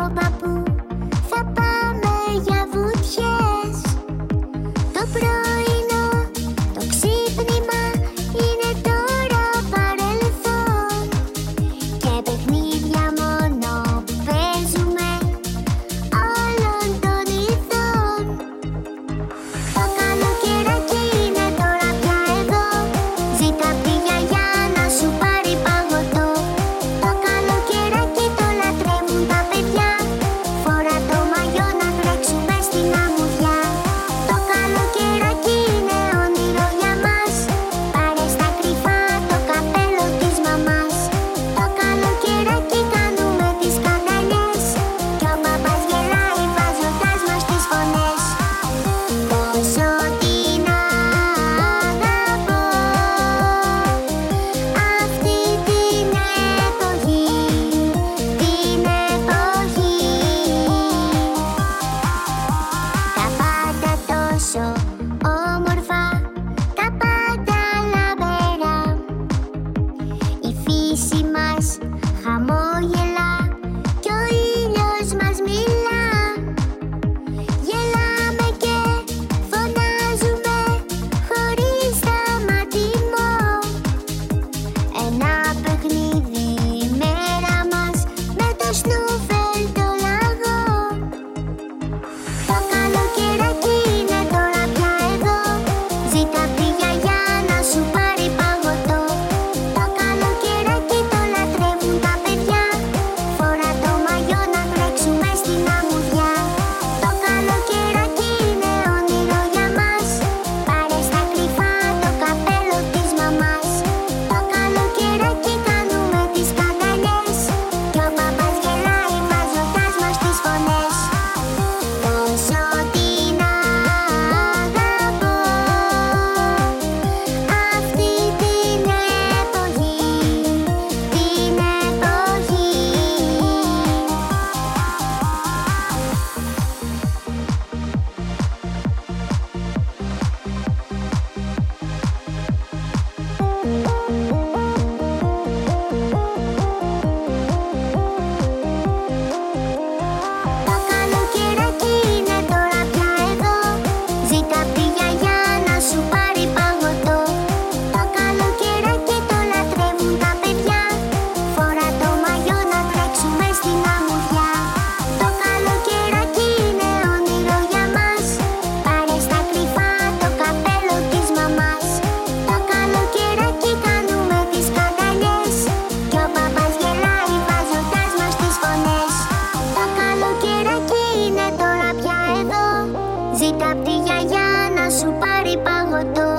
παππού θα πάμε για βουτιές. Το πρωινό, το ξύπνημα είναι τώρα παρελθόν και παιχνίδια μόνο παίζουμε όλων των ειδών. Το καλοκαιράκι είναι τώρα πια εδώ. Ζήτα απ' τη γιαγιά να σου πάρει παγωτό. Το καλοκαιράκι το λατρεύουν τα παιδιά. Φορά το μαγιό να τρέξουμε στην αμμουδιά. Το καλοκαιράκι είναι όνειρο για μας. Πάρε στα κρυφά το καπέλο της μαμάς. Το καλοκαιράκι κάνουμε τις καγκαλιές κι ο παπάς γελάει βάζοντας μας τις φωνές. Πόσο την αγαπώ αυτή την εποχή, την εποχή. Τα πάντα τόσο όμορφα, τα πάντα λαμπερά. Η φύση μας χαμόγελα κι ο ήλιος μας μιλά. Γελάμε και φωνάζουμε χωρίς σταματημό. Ένα παιχνίδι η μέρα μας με το σνούφελ το λαγό. Το καλοκαιράκι είναι τώρα πια εδώ. Ζήτα απ' τη γιαγιά να σου πάρει παγωτό. Το καλοκαιράκι το λατρεύουν τα παιδιά. Φορά το μαγιό να τρέξουμε στην αμμουδιά. Το καλοκαιράκι είναι όνειρο για μας. Πάρε στα κρυφά το καπέλο της μαμάς. Το καλοκαιράκι κάνουμε τις καγκαλιές κι ο παπάς γελάει βάζοντας μας τις φωνές. Πόσο την αγαπώ αυτή την εποχή, την εποχή. Το καλοκαιράκι είναι τώρα πια εδώ. Ζήτα απ' τη γιαγιά να σου πάρει παγωτό. Το καλοκαιράκι το λατρεύουν τα παιδιά. Φορά το μαγιό να τρέξουμε στην αμμουδιά. Το καλοκαιράκι είναι όνειρο για μας. Πάρε στα κρυφά το καπέλο της μαμάς. Το καλοκαιράκι κάνουμε τις καγκαλιές κι ο παπάς γελάει βάζοντας μας τις φωνές. Το καλοκαιράκι είναι τώρα πια εδώ. Ζήτα απ' τη γιαγιά να σου πάρει παγωτό.